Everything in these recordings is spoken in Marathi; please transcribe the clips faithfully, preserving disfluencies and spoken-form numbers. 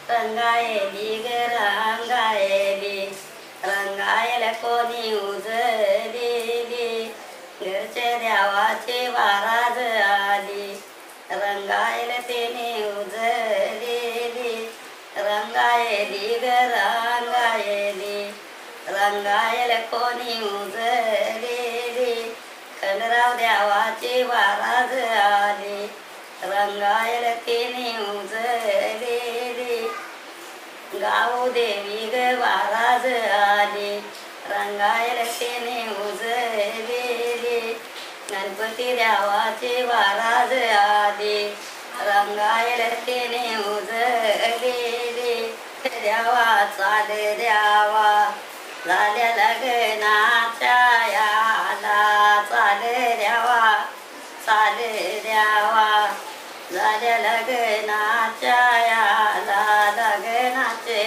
रंगायली ग रंगायली रंगायला कोणी उजलेली घरचे देवाची वाराज आली रंगायला तिने उजलेली रंगायली ग रंगायली रंगायला कोणी उजलेली खंडराव देवाची वाराज आली रंगायला तिने उजलेली गाऊ देवी ग वाराज आली रंगायला तिने उजलेली गणपती देवाची वाराज आली रंगायला तिने उजलेली देवा चाल द्यावा झाल्या लग्नाच्या याला चाल द्यावा चाल द्यावा झाल्या लग्नाच्या याला लग्नाचे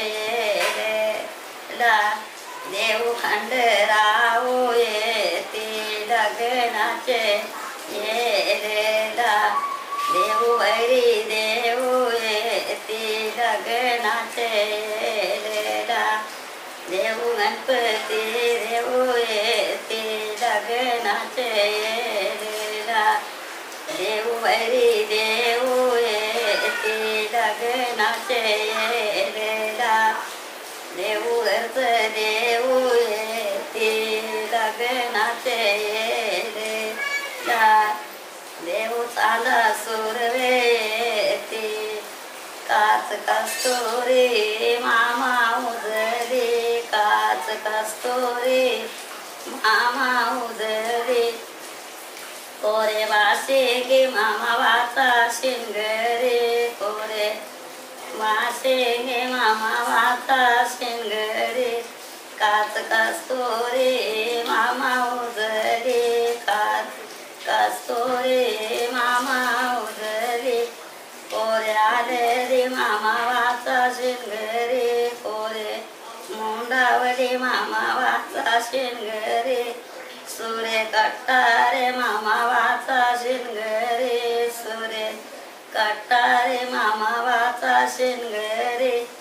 देऊ खंडराव येते लग्नाचे येलेला देऊ वैरी देऊ येते लग्नाचे येलेला देऊ गणपती देऊ येते लग्नाचे येलेला देऊ वैरी देऊ येते लग्नाचे येलेला देऊ घरचं देऊ येते लग्नाचे येलेला देऊ चांदा सुरवे येते काच कस्तुरी मामा उजली काच कस्तुरी मामा उजली कोरे वासे गे मामा वाचा शिंगरे कोरे वासे गे मामा वाचा शिंगरे काच कस्तुरी मामा उजली काच कस्तुरी मामा उजली कोरे आले रे मामा वाचा शिंगरे कोरे मुंडावली मामा वाचा शिंगरे सुरे कट्टारे मामा वाचा शिंगरे सुरे कट्टारे मामा वाचा शिंगरे